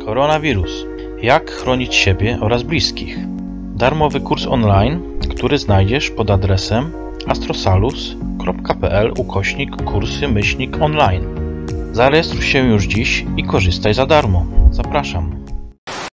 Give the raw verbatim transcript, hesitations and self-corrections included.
Koronawirus. Jak chronić siebie oraz bliskich? Darmowy kurs online, który znajdziesz pod adresem astrosalus kropka pl ukośnik kursy myślnik online. Zarejestruj się już dziś i korzystaj za darmo. Zapraszam.